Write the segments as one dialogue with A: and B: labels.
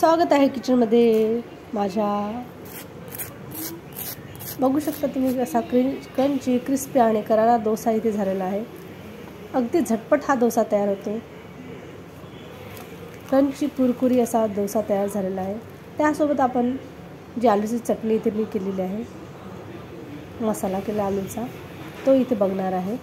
A: स्वागत आहे किचनमध्ये माझ्या। बघू शकता तुम्ही कसा क्रंची क्रिस्पी आणि करारा डोसा इथे झालेला आहे। अगदी झटपट हा डोसा तयार होतो। क्रंची कुरकुरी असा डोसा तयार झालेला आहे। त्यासोबत आपण जी आलूची चटणी इथे मी केलेली आहे, मसाला केला आलूचा, तो इथे बघणार आहे।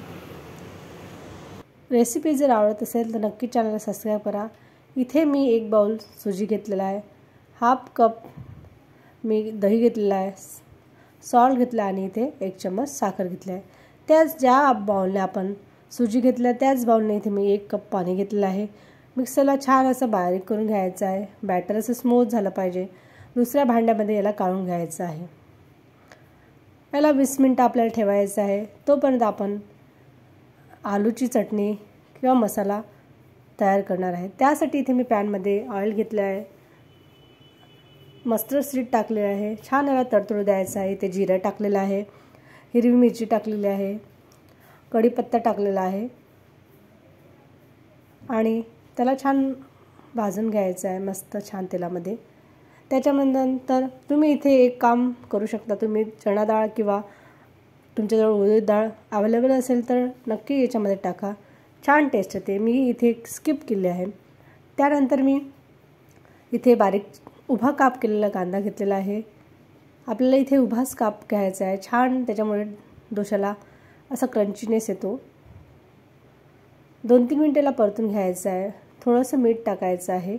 A: रेसिपी जर आवडत असेल तर नक्की चॅनलला सबस्क्राइब करा। इथे मी एक बाउल सुजी घेतलेला आहे, हाफ कप मी दही घेतलेला आहे, सॉल्ट घेतला आणि इथे 1 चम्मच साखर घेतली आहे। त्याच ज्या बाउलने आपण सुजी घेतल्या त्याच बाउलने इथे मी 1 कप पाणी घेतलेलं आहे। मिक्सरला छान असं बारीक करून घ्यायचं आहे। बॅटर असं स्मूथ झालं पाहिजे। दुसऱ्या भांड्यामध्ये याला काढून घ्यायचं आहे। याला 20 मिनिटं आपल्याला ठेवायचं आहे। तोपर्यंत आपण आलूची चटणी किंवा मसाला तयार करणार आहे। त्यासाठी इथे मी पॅनमध्ये ऑइल घेतले आहे, मस्टर्ड सीड टाकले आहे, छान याला तडतडू द्यायचं आहे। इथे जिरा टाकलेला आहे, हिरवी मिरची टाकलेली आहे, कढीपत्ता टाकलेला आहे आणि त्याला छान भाजून घ्यायचं आहे मस्त छान तेलामध्ये। त्याच्यानंतर तुम्ही इथे एक काम करू शकता, तुम्ही चणा डाळ किंवा तुमच्याजवळ उडीद डाळ अवेलेबल असेल तर नक्की याच्यामध्ये टाका, छान टेस्ट येते। मी इथे स्किप केले आहे। त्यानंतर मी इथे बारीक उभा काप केलेला कांदा घेतलेला आहे। आपल्याला इथे उभाच काप घ्यायचा आहे, छान त्याच्यामुळे डोशाला असा क्रंचीनेस येतो। 2-3 मिनिटाला परतून घ्यायचं आहे। थोडंसं मीठ टाकायचं आहे,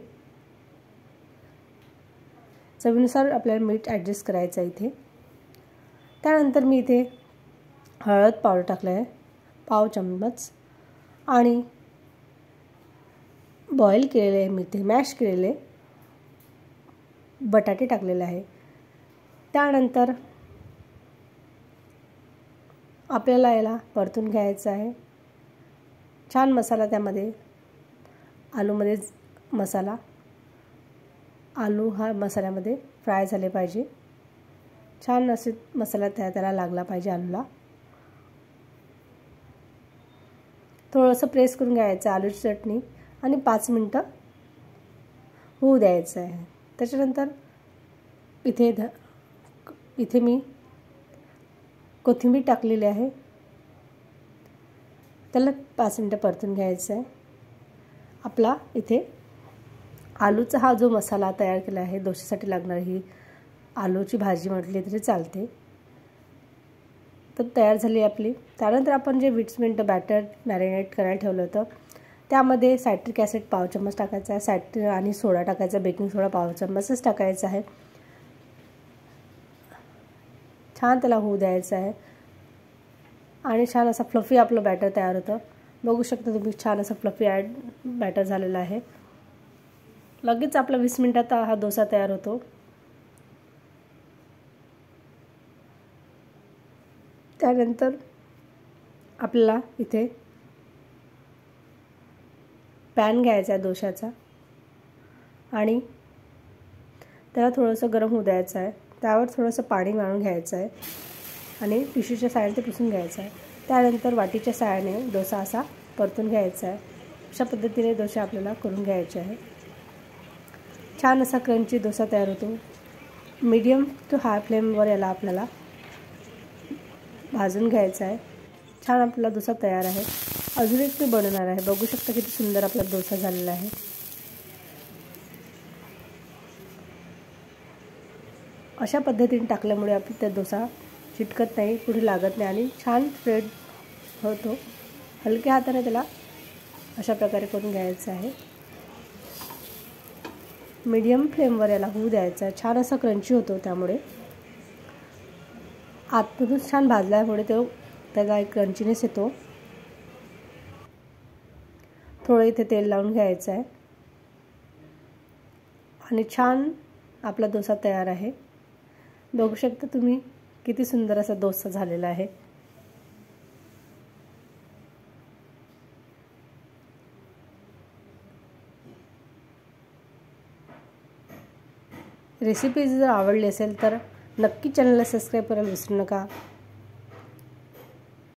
A: चवीनुसार आपल्याला मीठ ॲडजस्ट करायचं आहे इथे। त्यानंतर मी इथे हळद पावडर टाकलं आहे, पाव चम्मच, आणि बॉईल केलेले मी इथे मॅश केलेले बटाटे टाकलेले आहे। त्यानंतर आपल्याला याला परतून घ्यायचं आहे। छान मसाला त्यामध्ये आलूमध्ये मसाला आलू हा मसाल्यामध्ये फ्राय झाले पाहिजे। छान असे मसाला त्याला लागला पाहिजे आलूला। थोडंसं प्रेस करून घ्यायचं आलूची चटणी आणि 5 मिनिटं होऊ द्यायचं आहे। त्याच्यानंतर इथे मी कोथिंबीर टाकलेली आहे, त्याला 5 मिनिटं परतून घ्यायचं आहे। आपला इथे आलूचा हा जो मसाला तयार केला आहे, डोशासाठी लागणारी ही आलूची भाजी म्हटली तरी चालते, तर तयार झाली आपली। त्यानंतर आपण जे 20 मिनिटं बॅटर मॅरिनेट करायला ठेवलं होतं त्यामध्ये सायट्रिक ॲसिड पाव चम्मच टाकायचा आहे, आणि सोडा टाकायचा, बेकिंग सोडा पाव चम्मचच टाकायचा आहे। छान त्याला होऊ द्यायचं आहे आणि छान असा फ्लफी आपलं बॅटर तयार होतं। बघू शकता तुम्ही छान असं फ्लफी बॅटर झालेलं आहे। लगेच आपला 20 मिनिटात हा डोसा तयार होतो। त्यानंतर आपल्याला इथे पॅन घ्यायचा आहे डोशाचा आणि त्याला थोडंसं गरम होऊ द्यायचं आहे। त्यावर थोडंसं पाणी मारून घ्यायचं आहे आणि टिश्यूच्या साहाय्याने ते पुसून घ्यायचं आहे। त्यानंतर वाटीच्या साहाय्याने डोसा असा परतून घ्यायचा आहे। अशा पद्धतीने डोसा आपल्याला करून घ्यायचे आहे। छान असा क्रंची डोसा तयार होतो। मीडियम टू हाय फ्लेमवर याला आपल्याला भाजून घ्यायचा आहे। छान आपला डोसा तयार आहे। अजून एक मी बनवणार आहे, बघू शकता किती सुंदर आपला डोसा झालेला आहे। अशा पद्धतीने टाकल्यामुळे आपला डोसा चिटकत नाही, पुढे लागत नाही आणि छान स्प्रेड होतो। हलक्या हाताने त्याला अशा प्रकारे करून घ्यायचं आहे। मीडियम फ्लेमवर याला होऊ द्यायचं आहे। छान असा क्रंची होतो, त्यामुळे आतमधून छान भाजल्यामुळे त्याला एक क्रंचीनेस येतो। थोडं इथे तेल लावून घ्यायचं आहे आणि छान आपला डोसा तयार आहे। बघू शकता तुम्ही किती सुंदर असा डोसा झालेला आहे। रेसिपी जर आवडली असेल तर नक्की चॅनलला सबस्क्राइब करायला विसरू नका।